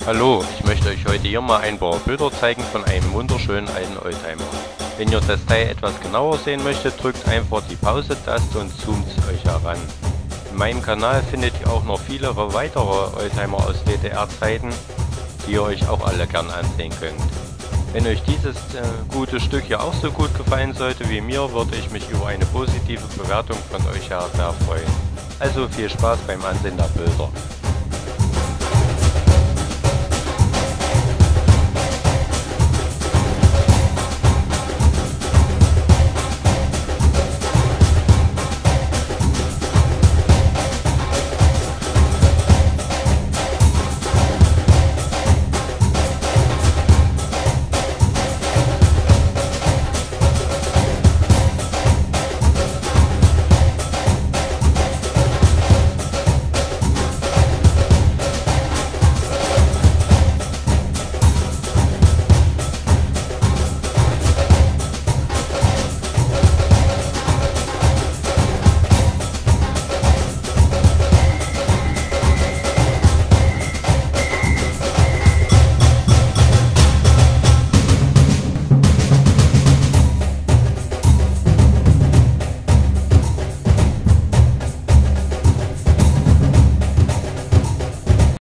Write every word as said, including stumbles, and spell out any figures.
Hallo, ich möchte euch heute hier mal ein paar Bilder zeigen von einem wunderschönen alten Oldtimer. Wenn ihr das Teil etwas genauer sehen möchtet, drückt einfach die Pause-Taste und zoomt es euch heran. In meinem Kanal findet ihr auch noch viele weitere Oldtimer aus D D R-Zeiten, die ihr euch auch alle gern ansehen könnt. Wenn euch dieses äh, gute Stück hier auch so gut gefallen sollte wie mir, würde ich mich über eine positive Bewertung von euch her sehr freuen. Also viel Spaß beim Ansehen der Bilder.